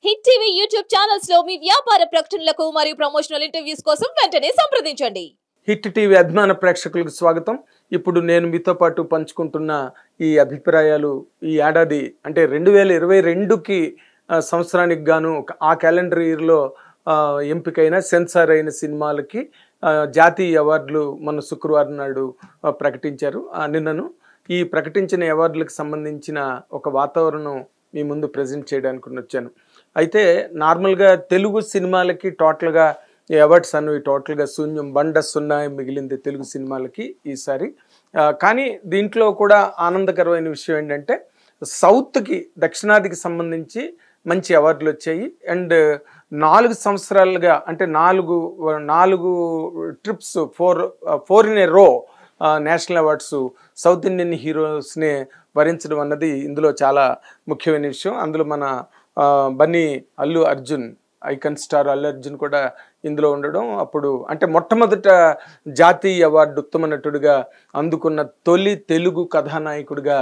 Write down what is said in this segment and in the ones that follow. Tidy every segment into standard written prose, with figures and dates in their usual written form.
Hit TV YouTube channels లో మీ వ్యాపార ప్రకటనలకు మరియు ప్రమోషనల్ ఇంటర్వ్యూస్ కోసం వెంటనే సంప్రదించండి. హిట్ టీవీ అభిమాన ప్రేక్షకులకు స్వాగతం. ఇప్పుడు నేను మీతో పాటు పంచుకుంటున్న ఈ అభిప్రాయాలు ఈ ఏడాది అంటే 2022కి సంవత్సరానికి గాను ఆ క్యాలెండర్ ఇయర్లో ఎంపికైన సెన్సార్ అయిన సినిమాలకి జాతీయ అవార్డులు మన శుక్రవారం నాడు ప్రకటించారు. నిన్నను ఈ ప్రకటించిన అవార్డులకు సంబంధించిన ఒక వాతావరణం మీ ముందు ప్రజెంట్ చేయడానికి వచ్చాను. అయితే నార్మల్గా తెలుగు సినిమాలకి టోటల్గా ఈ అవార్డ్స్ అనేవి టోటల్గా శూన్యం, బండ సున్నా మిగిలింది తెలుగు సినిమాలకి ఈసారి. కానీ దీంట్లో కూడా ఆనందకరమైన విషయం ఏంటంటే సౌత్కి, దక్షిణాదికి సంబంధించి మంచి అవార్డులు వచ్చాయి. అండ్ 4 సంవత్సరాలుగా అంటే నాలుగు trips 4 in a row national awards South Indian హీరోస్నే వరించడం అన్నది ఇందులో చాలా ముఖ్యమైన విషయం. అందులో మన బన్నీ అల్లు అర్జున్, ఐకన్ స్టార్ అల్లు అర్జున్ కూడా ఇందులో ఉండడం, అప్పుడు అంటే మొట్టమొదట జాతీయ అవార్డు ఉత్తమ నటుడిగా అందుకున్న తొలి తెలుగు కథానాయకుడిగా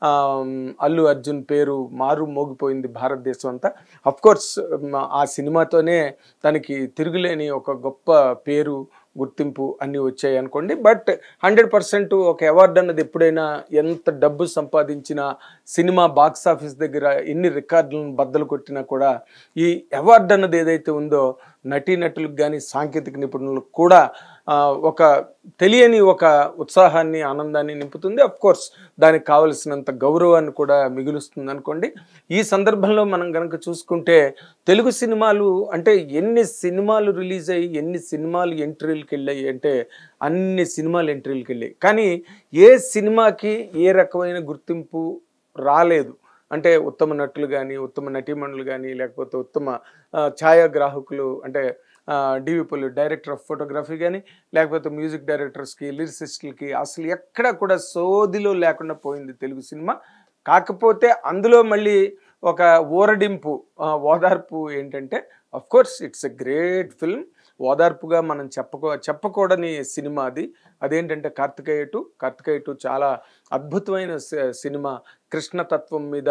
అల్లు అర్జున్ పేరు మారు మోగిపోయింది భారతదేశం అంతా. అఫ్కోర్స్ ఆ సినిమాతోనే తనకి తిరుగులేని ఒక గొప్ప పేరు, గుర్తింపు అన్నీ వచ్చాయి అనుకోండి. బట్ 100% ఒక అవార్డు అన్నది ఎప్పుడైనా ఎంత డబ్బు సంపాదించినా, సినిమా బాక్స్ ఆఫీస్ దగ్గర ఎన్ని రికార్డులను బద్దలు కొట్టినా కూడా ఈ అవార్డు అన్నది ఏదైతే ఉందో నటీనటులకు కానీ సాంకేతిక నిపుణులకు కూడా ఒక తెలియని ఒక ఉత్సాహాన్ని, ఆనందాన్ని నింపుతుంది. అఫ్కోర్స్ దానికి కావలసినంత గౌరవాన్ని కూడా మిగులుస్తుంది అనుకోండి. ఈ సందర్భంలో మనం కనుక చూసుకుంటే తెలుగు సినిమాలు అంటే ఎన్ని సినిమాలు రిలీజ్ అయ్యి ఎన్ని సినిమాలు ఎంట్రీలకు వెళ్ళాయి అంటే అన్ని సినిమాలు ఎంట్రీలకు వెళ్ళాయి. కానీ ఏ సినిమాకి ఏ రకమైన గుర్తింపు రాలేదు. అంటే ఉత్తమ నటులు కానీ, ఉత్తమ నటీమణులు కానీ, లేకపోతే ఉత్తమ ఛాయాగ్రాహకులు అంటే డివిపులు, డైరెక్టర్ ఆఫ్ ఫోటోగ్రఫీ కానీ, లేకపోతే మ్యూజిక్ డైరెక్టర్స్కి, లిరిసిస్టులకి అసలు ఎక్కడ కూడా సోదిలో లేకుండా పోయింది తెలుగు సినిమా. కాకపోతే అందులో మళ్ళీ ఒక ఊరడింపు, ఓదార్పు ఏంటంటే of course it's a great film. ఓదార్పుగా మనం చెప్పకూడని సినిమా అది. అదేంటంటే కార్తికేయ 2 చాలా అద్భుతమైన సినిమా, కృష్ణతత్వం మీద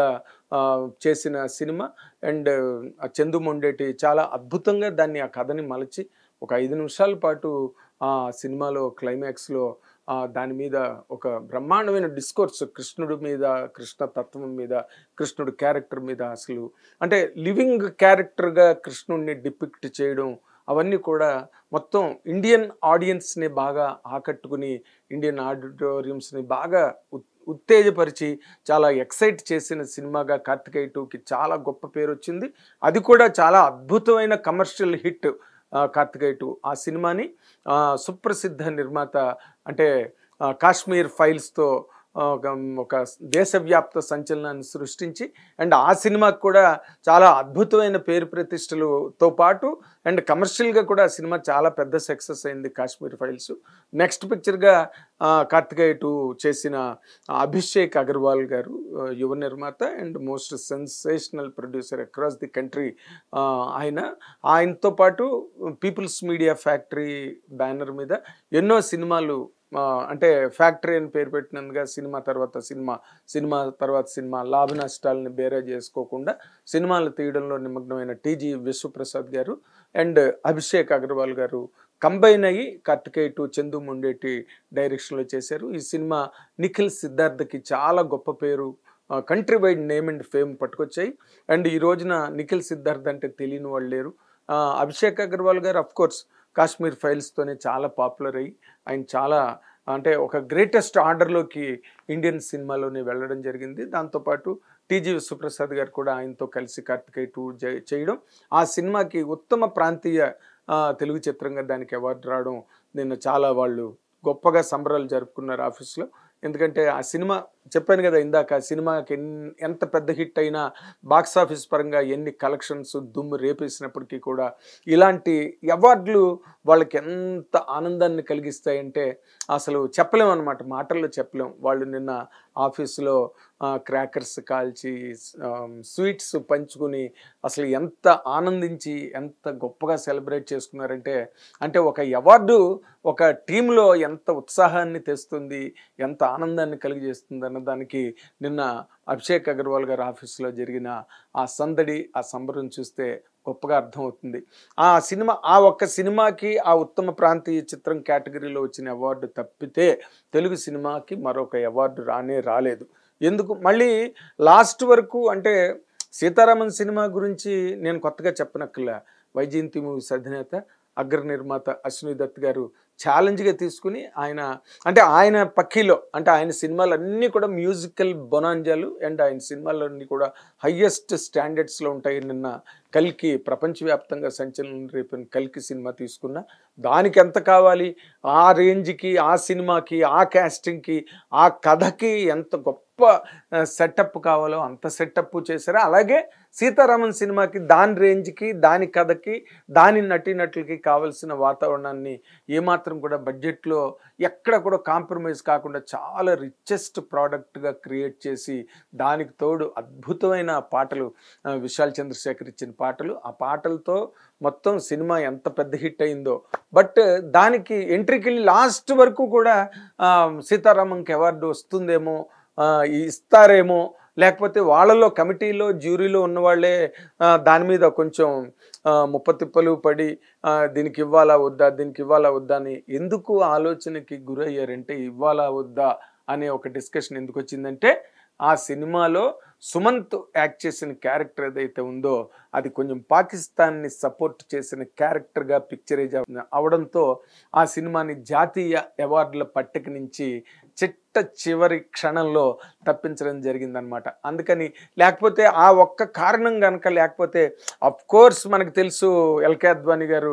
చేసిన సినిమా. అండ్ చందు మొండేటి చాలా అద్భుతంగా దాన్ని, ఆ కథని మలచి ఒక 5 నిమిషాల పాటు ఆ సినిమాలో క్లైమాక్స్లో దాని మీద ఒక బ్రహ్మాండమైన డిస్కోర్స్, కృష్ణుడి మీద, కృష్ణతత్వం మీద, కృష్ణుడి క్యారెక్టర్ మీద, అసలు అంటే లివింగ్ క్యారెక్టర్గా కృష్ణుడిని డిపిక్ట్ చేయడం, అవన్నీ కూడా మొత్తం ఇండియన్ ఆడియన్స్ని బాగా ఆకట్టుకుని, ఇండియన్ ఆడిటోరియంస్ని బాగా ఉత్తేజపరిచి చాలా ఎక్సైట్ చేసిన సినిమాగా కార్తికేయ 2కి చాలా గొప్ప పేరు వచ్చింది. అది కూడా చాలా అద్భుతమైన కమర్షియల్ హిట్ కార్తికేయ 2. ఆ సినిమాని సుప్రసిద్ధ నిర్మాత అంటే కాశ్మీర్ ఫైల్స్తో ఒక దేశవ్యాప్త సంచలనాన్ని సృష్టించి, అండ్ ఆ సినిమాకు కూడా చాలా అద్భుతమైన పేరు ప్రతిష్టలతో పాటు అండ్ కమర్షియల్గా కూడా ఆ సినిమా చాలా పెద్ద సక్సెస్ అయింది కాశ్మీర్ ఫైల్స్. నెక్స్ట్ పిక్చర్గా కార్తికేయ 2 చేసిన అభిషేక్ అగర్వాల్ గారు, యువ నిర్మాత and most sensational producer across the country. ఆయనతో పాటు పీపుల్స్ మీడియా ఫ్యాక్టరీ బ్యానర్ మీద ఎన్నో సినిమాలు, అంటే ఫ్యాక్టరీ అని పేరు పెట్టినందుగా సినిమా తర్వాత సినిమా లాభ నష్టాలని బేరే చేసుకోకుండా సినిమాలు తీయడంలో నిమగ్నమైన టీజీ విశ్వప్రసాద్ గారు అండ్ అభిషేక్ అగర్వాల్ గారు కంబైన్ అయ్యి కార్తికేయ 2 చందు మొండేటి డైరెక్షన్లో చేశారు. ఈ సినిమా నిఖిల్ సిద్ధార్థకి చాలా గొప్ప పేరు, country wide name and fame పట్టుకొచ్చాయి. అండ్ ఈ రోజున నిఖిల్ సిద్ధార్థ్ అంటే తెలియని వాళ్ళు లేరు. అభిషేక్ అగర్వాల్ గారు అఫ్కోర్స్ కాశ్మీర్ ఫైల్స్తోనే చాలా పాపులర్ అయ్యి ఆయన చాలా అంటే ఒక గ్రేటెస్ట్ ఆర్డర్లోకి ఇండియన్ సినిమాలోనే వెళ్ళడం జరిగింది. దాంతోపాటు టీజీ విశ్వప్రసాద్ గారు కూడా ఆయనతో కలిసి కార్తికేయ 2 చేయడం, ఆ సినిమాకి ఉత్తమ ప్రాంతీయ తెలుగు చిత్రంగా దానికి అవార్డు రావడం నిన్న చాలా వాళ్ళు గొప్పగా సంబరాలు జరుపుకున్నారు ఆఫీస్లో. ఎందుకంటే ఆ సినిమా చెప్పాను కదా ఇందాక, ఆ సినిమాకి ఎంత పెద్ద హిట్ అయినా బాక్స్ ఆఫీస్ పరంగా ఎన్ని కలెక్షన్స్ దుమ్ము రేపేసినప్పటికీ కూడా ఇలాంటి అవార్డులు వాళ్ళకి ఎంత ఆనందాన్ని కలిగిస్తాయంటే అసలు చెప్పలేము అనమాట, మాటల్లో చెప్పలేం. వాళ్ళు నిన్న ఆఫీసులో క్రాకర్స్ కాల్చి స్వీట్స్ పంచుకుని అసలు ఎంత ఆనందించి ఎంత గొప్పగా సెలబ్రేట్ చేసుకున్నారంటే, అంటే ఒక అవార్డు ఒక టీంలో ఎంత ఉత్సాహాన్ని తెస్తుంది, ఎంత ఆనందాన్ని కలిగజేస్తుంది అన్నదానికి నిన్న అభిషేక్ అగర్వాల్ గారి ఆఫీస్లో జరిగిన ఆ సందడి, ఆ సంబరం చూస్తే గొప్పగా అర్థమవుతుంది. ఆ ఒక్క సినిమాకి ఆ ఉత్తమ ప్రాంతీయ చిత్రం కేటగిరీలో వచ్చిన అవార్డు తప్పితే తెలుగు సినిమాకి మరొక అవార్డు రాలేదు. ఎందుకు మళ్ళీ లాస్ట్ వరకు అంటే సీతారామన్ సినిమా గురించి నేను కొత్తగా చెప్పనక్కర్లా. వైజయంతి మూవీస్ అధినేత అగ్ర నిర్మాత అశ్విని దత్ గారు ఛాలెంజ్గా తీసుకుని ఆయన పక్కీలో అంటే ఆయన సినిమాలన్నీ కూడా మ్యూజికల్ బొనాంజాలు అండ్ ఆయన సినిమాలన్నీ కూడా హయ్యెస్ట్ స్టాండర్డ్స్లో ఉంటాయి. నిన్న కల్కి ప్రపంచవ్యాప్తంగా సంచలనం రేపిన కల్కి సినిమా తీసుకున్నా దానికి ఎంత కావాలి, ఆ రేంజ్కి, ఆ సినిమాకి, ఆ క్యాస్టింగ్కి, ఆ కథకి ఎంత గొప్ప సెటప్ కావాలో అంత సెటప్ చేశారు. అలాగే సీతారామన్ సినిమాకి దాని రేంజ్కి, దాని కథకి, దాని నటీనటులకి కావలసిన వాతావరణాన్ని ఏమాత్రం కూడా బడ్జెట్లో ఎక్కడ కూడా కాంప్రమైజ్ కాకుండా చాలా రిచెస్ట్ ప్రోడక్ట్గా క్రియేట్ చేసి దానికి తోడు అద్భుతమైన పాటలు, విశాల్ చంద్రశేఖర్ ఇచ్చిన పాటలు, ఆ పాటలతో మొత్తం సినిమా ఎంత పెద్ద హిట్ అయిందో. బట్ దానికి ఎంట్రీకి వెళ్ళి లాస్ట్ వరకు కూడా సీతారామంకి అవార్డు వస్తుందేమో, ఇస్తారేమో, లేకపోతే వాళ్ళలో కమిటీలో జ్యూరీలో ఉన్నవాళ్లే దాని మీద కొంచెం ముప్పతిప్పలు పడి దీనికి ఇవ్వాలా వద్దా అని ఎందుకు ఆలోచనకి గురయ్యారంటే ఇవ్వాలా వద్దా అనే ఒక డిస్కషన్ ఎందుకు వచ్చిందంటే ఆ సినిమాలో సుమంత్ యాక్ట్ చేసిన క్యారెక్టర్ ఏదైతే ఉందో అది కొంచెం పాకిస్తాన్ని సపోర్ట్ చేసిన క్యారెక్టర్గా పిక్చరైజ్ అవడంతో ఆ సినిమాని జాతీయ అవార్డుల పట్టిక నుంచి చివరి క్షణంలో తప్పించడం జరిగిందనమాట. అందుకని లేకపోతే ఆ ఒక్క కారణం కనుక లేకపోతే అఫ్ కోర్స్ మనకు తెలుసు ఎల్కే అద్వానీ గారు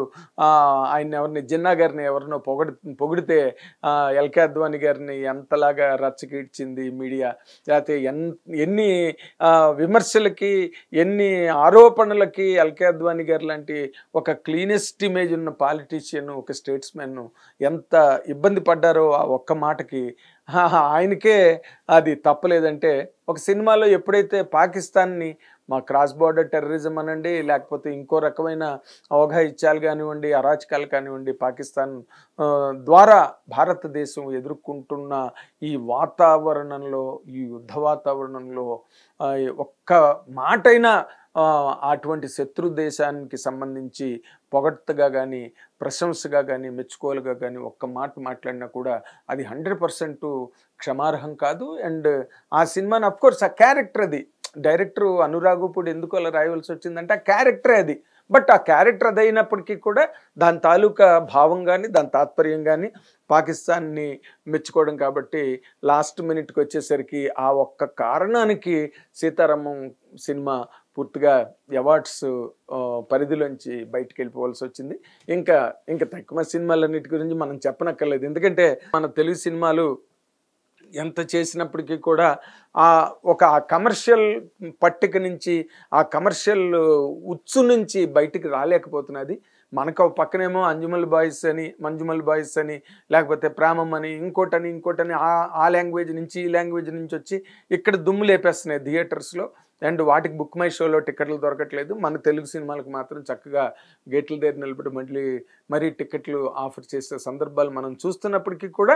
జిన్నా గారిని ఎవరినో పొగిడితే ఎల్కే అద్వానీ గారిని ఎంతలాగా రచ్చకీడ్చింది మీడియా, లేకపోతే ఎన్ని విమర్శలకి, ఎన్ని ఆరోపణలకి ఎల్కే అద్వానీ గారు లాంటి ఒక క్లీనెస్ట్ ఇమేజ్ ఉన్న పాలిటీషియన్, ఒక స్టేట్స్మెన్ ఎంత ఇబ్బంది పడ్డారో ఆ ఒక్క మాటకి. ఆయనకే అది తప్పలేదంటే ఒక సినిమాలో ఎప్పుడైతే పాకిస్తాన్ని మా క్రాస్ బార్డర్ టెర్రరిజం అనండి, లేకపోతే ఇంకో రకమైన అవగాహిత్యాలు కానివ్వండి, అరాచకాలు కానివ్వండి, పాకిస్తాన్ ద్వారా భారతదేశం ఎదుర్కొంటున్న ఈ వాతావరణంలో, ఈ యుద్ధ వాతావరణంలో ఒక్క మాటైనా అటువంటి శత్రు దేశానికి సంబంధించి పొగడ్తగా కానీ, ప్రశంసగా కానీ, మెచ్చుకోలుగా కానీ ఒక్క మాట మాట్లాడినా కూడా అది 100% క్షమార్హం కాదు. అండ్ ఆ సినిమాని అఫ్కోర్స్ ఆ క్యారెక్టర్, అది డైరెక్టర్ అనురాగుపూడి ఎందుకు అలా రాయవలసి వచ్చిందంటే ఆ క్యారెక్టరే అది. బట్ ఆ క్యారెక్టర్ అదైనప్పటికీ కూడా దాని తాలూకా భావం కానీ, దాని తాత్పర్యం కానీ పాకిస్తాన్ని మెచ్చుకోవడం. కాబట్టి లాస్ట్ మినిట్కి వచ్చేసరికి ఆ ఒక్క కారణానికి సీతారామం సినిమా పూర్తిగా అవార్డ్స్ పరిధిలోంచి బయటకు వెళ్ళిపోవాల్సి వచ్చింది. ఇంకా తక్కువ సినిమాలన్నిటి గురించి మనం చెప్పనక్కర్లేదు. ఎందుకంటే మన తెలుగు సినిమాలు ఎంత చేసినప్పటికీ కూడా ఒక కమర్షియల్ పట్టిక నుంచి, ఆ కమర్షియల్ ఉచ్చు నుంచి బయటికి రాలేకపోతున్నది. మనకు పక్కనేమో మంజుమల్ బాయ్స్ అని లేకపోతే ప్రేమం అని ఇంకోటని ఆ లాంగ్వేజ్ నుంచి ఈ లాంగ్వేజ్ నుంచి వచ్చి ఇక్కడ దుమ్ము లేపేస్తున్నాయి థియేటర్స్లో. అండ్ వాటికి బుక్ మై షోలో టికెట్లు దొరకట్లేదు. మన తెలుగు సినిమాలకు మాత్రం చక్కగా గేట్ల దగ్గర నిలబడి మరీ టికెట్లు ఆఫర్ చేసే సందర్భాలు మనం చూస్తున్నప్పటికీ కూడా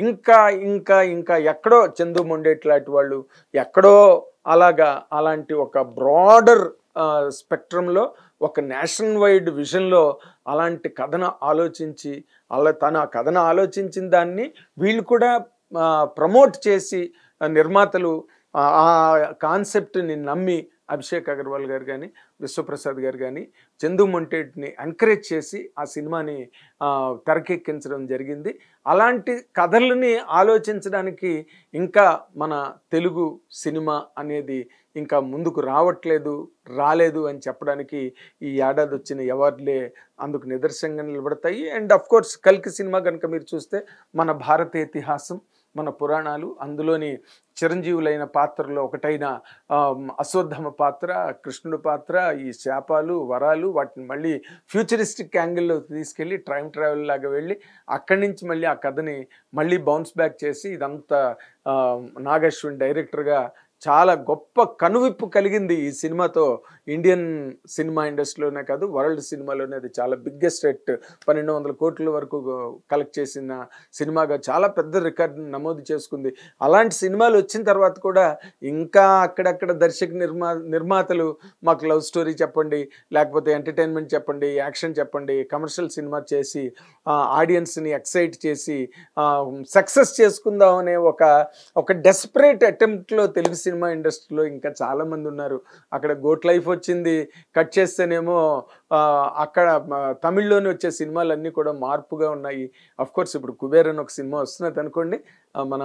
ఇంకా ఎక్కడో చందు మొండేటి లాంటి వాళ్ళు ఎక్కడో అలాంటి ఒక బ్రాడర్ స్పెక్ట్రంలో, ఒక నేషనల్ వైడ్ విజన్లో అలాంటి కథను ఆలోచించి తను ఆ కథను ఆలోచించిన దాన్ని వీళ్ళు కూడా ప్రమోట్ చేసి నిర్మాతలు ఆ కాన్సెప్ట్ని నమ్మి అభిషేక్ అగర్వాల్ గారు కానీ, విశ్వప్రసాద్ గారు కానీ చందు మొంటేటిని ఎంకరేజ్ చేసి ఆ సినిమాని తెరకెక్కించడం జరిగింది. అలాంటి కథలని ఆలోచించడానికి ఇంకా మన తెలుగు సినిమా అనేది ఇంకా ముందుకు రాలేదు అని చెప్పడానికి ఈ ఏడాది వచ్చిన అవార్డులే అందుకు నిదర్శనంగా నిలబడతాయి. అండ్ అఫ్ కోర్స్ కల్కి సినిమా కనుక మీరు చూస్తే మన భారతీయ ఇతిహాసం, మన పురాణాలు, అందులోని చిరంజీవులైన పాత్రలో ఒకటైన అశ్వత్థామ పాత్ర, కృష్ణుడు పాత్ర, ఈ శాపాలు, వరాలు, వాటిని మళ్ళీ ఫ్యూచరిస్టిక్ యాంగిల్లో తీసుకెళ్ళి టైం ట్రావెల్ లాగా వెళ్ళి అక్కడి నుంచి మళ్ళీ ఆ కథని మళ్ళీ బౌన్స్ బ్యాక్ చేసి ఇదంతా నాగశ్విన్ డైరెక్టర్గా చాలా గొప్ప కనువిప్పు కలిగింది ఈ సినిమాతో. ఇండియన్ సినిమా ఇండస్ట్రీలోనే కాదు, వరల్డ్ సినిమాలోనే అది చాలా బిగ్గెస్ట్ హిట్. 1200 కోట్ల వరకు కలెక్ట్ చేసిన సినిమాగా చాలా పెద్ద రికార్డు నమోదు చేసుకుంది. అలాంటి సినిమాలు వచ్చిన తర్వాత కూడా ఇంకా అక్కడక్కడ నిర్మాతలు మాకు లవ్ స్టోరీ చెప్పండి, లేకపోతే ఎంటర్టైన్మెంట్ చెప్పండి, యాక్షన్ చెప్పండి, కమర్షియల్ సినిమా చేసి ఆడియన్స్ని ఎక్సైట్ చేసి సక్సెస్ చేసుకుందాం అనే ఒక డెస్పరేట్ అటెంప్ట్లో తెలుగు సినిమా ఇండస్ట్రీలో ఇంకా చాలామంది ఉన్నారు. అక్కడ గోట్ లైఫ్ వచ్చింది, కట్ చేస్తేనేమో అక్కడ తమిళ్లోనే వచ్చే సినిమాలన్నీ కూడా మార్పుగా ఉన్నాయి. అఫ్కోర్స్ ఇప్పుడు కుబేర్ అని ఒక సినిమా వస్తున్నది అనుకోండి, మన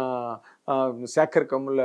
శేఖర్ కమ్ముల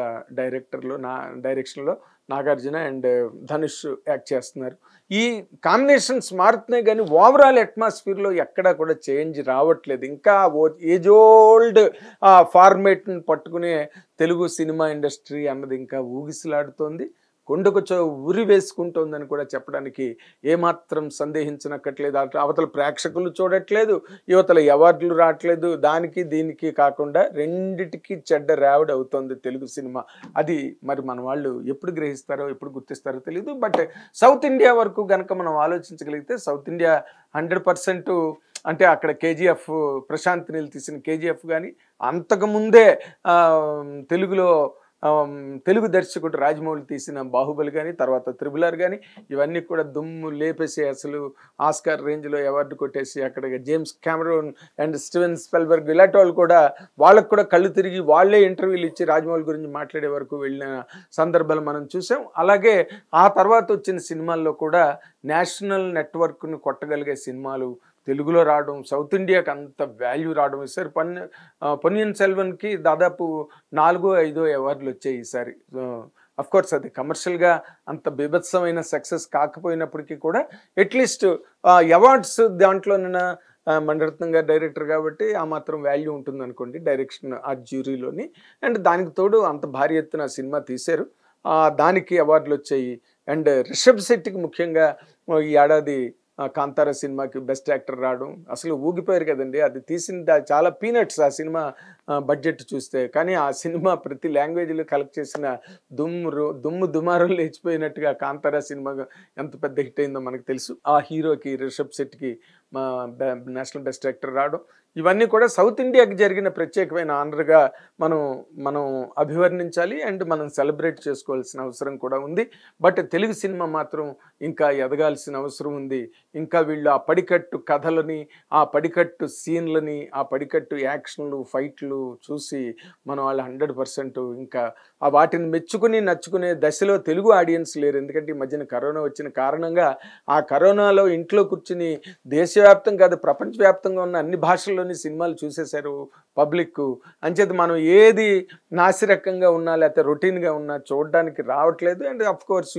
డైరెక్షన్లో నాగార్జున అండ్ ధనుష్ యాక్ట్ చేస్తున్నారు. ఈ కాంబినేషన్స్ మారుతున్నాయి కానీ ఓవరాల్ అట్మాస్ఫియర్లో ఎక్కడా కూడా చేంజ్ రావట్లేదు. ఇంకా ఏజ్ ఓల్డ్ ఫార్మేట్ని పట్టుకునే తెలుగు సినిమా ఇండస్ట్రీ అన్నది ఇంకా ఊగిసలాడుతోంది, కొండకు ఉరి వేసుకుంటోందని కూడా చెప్పడానికి ఏమాత్రం సందేహించనక్కట్లేదు. అవతల ప్రేక్షకులు చూడట్లేదు, యువతల అవార్డులు రావట్లేదు. దానికి దీనికి కాకుండా రెండిటికి చెడ్డ రావిడ అవుతోంది తెలుగు సినిమా. అది మరి మన వాళ్ళు ఎప్పుడు గ్రహిస్తారో ఎప్పుడు గుర్తిస్తారో తెలియదు. బట్ సౌత్ ఇండియా వరకు కనుక మనం ఆలోచించగలిగితే సౌత్ ఇండియా 100% అంటే అక్కడ కేజీఎఫ్, ప్రశాంత్ నీల్ తీసిన కేజీఎఫ్ కానీ, అంతకుముందే తెలుగులో తెలుగు దర్శకుడు రాజమౌళి తీసిన బాహుబలి కానీ, తర్వాత త్రిబుల్ కానీ, ఇవన్నీ కూడా దుమ్ము లేపేసి అసలు ఆస్కార్ రేంజ్లో అవార్డు కొట్టేసి అక్కడ James Cameron and Steven Spielberg ఇలాంటి వాళ్ళు కూడా వాళ్ళకు కూడా కళ్ళు తిరిగి వాళ్ళే ఇంటర్వ్యూలు ఇచ్చి రాజమౌళి గురించి మాట్లాడే వరకు వెళ్ళిన సందర్భాలు మనం చూసాం. అలాగే ఆ తర్వాత వచ్చిన సినిమాల్లో కూడా నేషనల్ నెట్వర్క్ను కొట్టగలిగే సినిమాలు తెలుగులో రావడం, సౌత్ ఇండియాకి అంత వాల్యూ రావడం. ఈసారి పొన్నియిన్ సెల్వన్కి దాదాపు 4-5 అవార్డులు వచ్చాయి ఈసారి. అఫ్కోర్స్ అది కమర్షియల్గా అంత బీభత్సమైన సక్సెస్ కాకపోయినప్పటికీ కూడా అట్లీస్ట్ అవార్డ్స్ దాంట్లోనైనా మణిరత్నం గారు డైరెక్టర్ కాబట్టి ఆ మాత్రం వాల్యూ ఉంటుంది అనుకోండి డైరెక్షన్ ఆ జ్యూరీలోని. అండ్ దానికి తోడు అంత భారీ ఎత్తున సినిమా తీశారు, దానికి అవార్డులు వచ్చాయి. అండ్ రిషబ్ శెట్టికి ముఖ్యంగా ఈ ఏడాది కాంతారా సినిమాకి బెస్ట్ యాక్టర్ రావడం అసలు ఊగిపోయారు కదండి. అది తీసిన చాలా పీనట్స్ ఆ సినిమా బడ్జెట్ చూస్తే. కానీ ఆ సినిమా ప్రతి లాంగ్వేజ్లో కలెక్ట్ చేసిన దుమ్ము దుమారం లేచిపోయినట్టుగా కాంతారా సినిమా ఎంత పెద్ద హిట్ అయిందో మనకు తెలుసు. ఆ హీరోకి రిషబ్ శెట్టికి నేషనల్ బెస్ట్ యాక్టర్ రావడం, ఇవన్నీ కూడా సౌత్ ఇండియాకి జరిగిన ప్రత్యేకమైన ఆనర్గా మనం అభివర్ణించాలి అండ్ మనం సెలబ్రేట్ చేసుకోవాల్సిన అవసరం కూడా ఉంది. బట్ తెలుగు సినిమా మాత్రం ఇంకా ఎదగాల్సిన అవసరం ఉంది. ఇంకా వీళ్ళు ఆ పడికట్టు కథలని, ఆ పడికట్టు సీన్లని, ఆ పడికట్టు యాక్షన్లు, ఫైట్లు చూసి మనం వాళ్ళు 100% ఇంకా వాటిని మెచ్చుకుని నచ్చుకునే దశలో తెలుగు ఆడియన్స్ లేరు. ఎందుకంటే ఈ మధ్యన కరోనా వచ్చిన కారణంగా ఆ కరోనాలో ఇంట్లో కూర్చుని దేశవ్యాప్తం కాదు ప్రపంచవ్యాప్తంగా ఉన్న అన్ని భాషల్లోని సినిమాలు చూసేశారు పబ్లిక్. అంచేత మనం ఏది నాసిరకంగా ఉన్నా లేకపోతే రొటీన్గా ఉన్నా చూడడానికి రావట్లేదు. అండ్ అఫ్కోర్స్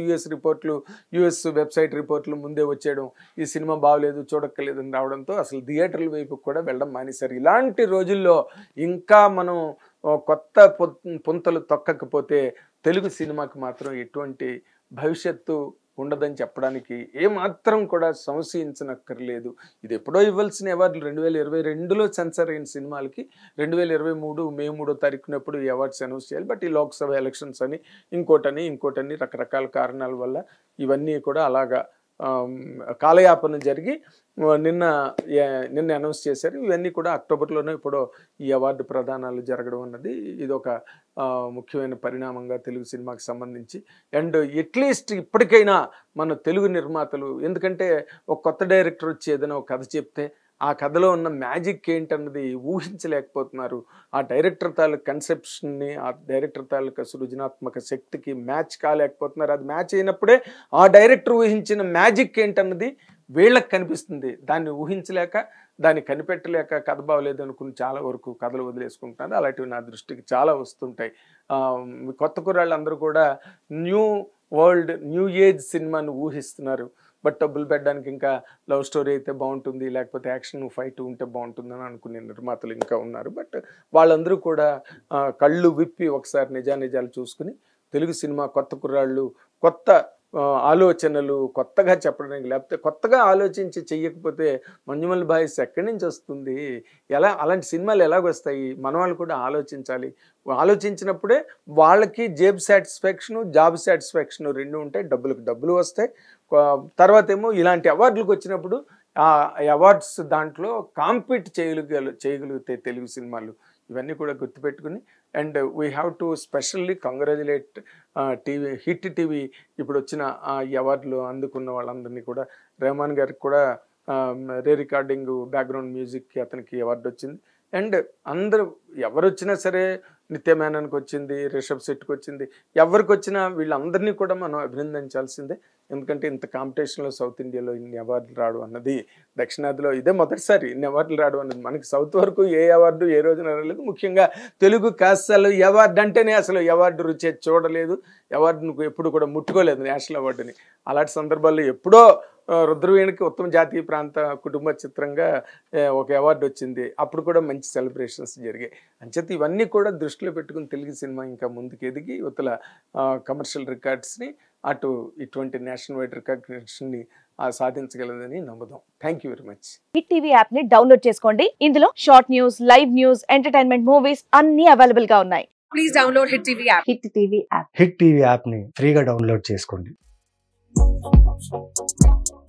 యుఎస్ వెబ్సైట్ రిపోర్ట్లు ముందే వచ్చేయడం, ఈ సినిమా బాగలేదు చూడక్కర్లేదని రావడంతో అసలు థియేటర్ల వైపు కూడా వెళ్ళడం మానేశారు. ఇలాంటి రోజుల్లో ఇంకా మనం కొత్త పుంతలు తొక్కకపోతే తెలుగు సినిమాకి మాత్రం ఎటువంటి భవిష్యత్తు ఉండదని చెప్పడానికి ఏమాత్రం కూడా సంశయించనక్కర్లేదు. ఇది ఎప్పుడో ఇవ్వాల్సిన అవార్డులు 2022లో సెన్సర్ అయిన సినిమాలకి 2023 మే 3వ తారీఖునప్పుడు ఈ అవార్డ్స్ అనౌన్స్ చేయాలి. బట్ ఈ లోక్సభ ఎలక్షన్స్ అని ఇంకోటని రకరకాల కారణాల వల్ల ఇవన్నీ కూడా అలాగా కాలయాపన జరిగి నిన్న అనౌన్స్ చేశారు. ఇవన్నీ కూడా అక్టోబర్లోనే ఇప్పుడు ఈ అవార్డు ప్రదానాలు జరగడం అన్నది ఇది ఒక ముఖ్యమైన పరిణామంగా తెలుగు సినిమాకి సంబంధించి. అండ్ అట్లీస్ట్ ఇప్పటికైనా మన తెలుగు నిర్మాతలు, ఎందుకంటే ఒక కొత్త డైరెక్టర్ వచ్చి ఏదైనా ఒక కథ చెప్తే ఆ కథలో ఉన్న మ్యాజిక్ ఏంటన్నది ఊహించలేకపోతున్నారు. ఆ డైరెక్టర్ తాలూకు కన్సెప్షన్ని, ఆ డైరెక్టర్ తాలూకు సృజనాత్మక శక్తికి మ్యాచ్ కాలేకపోతున్నారు. అది మ్యాచ్ అయినప్పుడే ఆ డైరెక్టర్ ఊహించిన మ్యాజిక్ ఏంటన్నది వీళ్ళకి కనిపిస్తుంది. దాన్ని ఊహించలేక, దాన్ని కనిపెట్టలేక కథ బాగలేదు అనుకుని చాలా వరకు కథలు వదిలేసుకుంటున్నారు. అలాంటివి నా దృష్టికి చాలా వస్తుంటాయి. కొత్త కుర్రాళ్ళందరూ కూడా న్యూ వరల్డ్, న్యూ ఏజ్ సినిమాను ఊహిస్తున్నారు. బట్ డబ్బులు పెట్టడానికి ఇంకా లవ్ స్టోరీ అయితే బాగుంటుంది, లేకపోతే యాక్షన్ ఫైట్ ఉంటే బాగుంటుందని అనుకునే నిర్మాతలు ఇంకా ఉన్నారు. బట్ వాళ్ళందరూ కూడా కళ్ళు విప్పి ఒకసారి నిజాలు చూసుకుని తెలుగు సినిమా కొత్త కుర్రాళ్ళు, కొత్త ఆలోచనలు కొత్తగా చెప్పడానికి, లేకపోతే కొత్తగా ఆలోచించి చెయ్యకపోతే మంజుమల్ బాయ్స్ ఎక్కడి నుంచి వస్తుంది, అలాంటి సినిమాలు ఎలాగొస్తాయి? మన వాళ్ళు కూడా ఆలోచించాలి. ఆలోచించినప్పుడే వాళ్ళకి జేబ్ సాటిస్ఫాక్షను, జాబ్ సాటిస్ఫాక్షను రెండు ఉంటాయి. డబ్బులకు డబ్బులు వస్తాయి. తర్వాత ఏమో ఇలాంటి అవార్డులకు వచ్చినప్పుడు ఆ అవార్డ్స్ దాంట్లో కాంపీట్ చేయగలిగితే తెలుగు సినిమాలు. ఇవన్నీ కూడా గుర్తుపెట్టుకుని, and we have to specially congratulate Hit TV ఇప్పుడు వచ్చిన ఈ అవార్డులు అందుకున్న వాళ్ళందరినీ కూడా. రెహమాన్ గారికి కూడా రే రికార్డింగ్ బ్యాక్గ్రౌండ్ మ్యూజిక్కి అతనికి అవార్డు వచ్చింది. అండ్ అందరూ ఎవరు వచ్చినా సరే, నిత్య మేనన్కి వచ్చింది, రిషబ్ శెట్టికి వచ్చింది, ఎవరికి వచ్చినా వీళ్ళందరినీ కూడా మనం అభినందించాల్సిందే. ఎందుకంటే ఇంత కాంపిటీషన్లో సౌత్ ఇండియాలో ఇన్ని అవార్డులు రావడం అన్నది, దక్షిణాదిలో ఇదే మొదటిసారి ఇన్ని అవార్డులు రావడం అన్నది. మనకి సౌత్ వరకు ఏ అవార్డు ఏ రోజున రాలేదు. ముఖ్యంగా తెలుగు కాస్త అవార్డు అంటేనే అసలు అవార్డు రుచి చూడలేదు, అవార్డును ఎప్పుడు కూడా ముట్టుకోలేదు, నేషనల్ అవార్డుని. అలాంటి సందర్భాల్లో ఎప్పుడో రుద్రవీణకి ఉత్తమ జాతీయ ప్రాంత కుటుంబ చిత్రంగా ఒక అవార్డు వచ్చింది. అప్పుడు కూడా మంచి సెలబ్రేషన్స్ జరిగాయి. అంచేత ఇవన్నీ కూడా దృష్టిలో పెట్టుకుని తెలుగు సినిమా ఇంకా ముందుకు ఎదిగి ఇవతల కమర్షియల్ రికార్డ్స్ని, అటు ఇటువంటి నేషనల్ వైడ్ రికగ్నిషన్ని సాధించగలదని నమ్ముదాం. Thank you very much. Hit TV app ని డౌన్లోడ్ చేసుకోండి. ఇందులో short news, live news, entertainment movies అన్ని అవైలబుల్ గా ఉన్నాయి. Please download Hit TV app. Hit TV app. Hit TV app ని ఫ్రీగా డౌన్లోడ్ చేసుకోండి.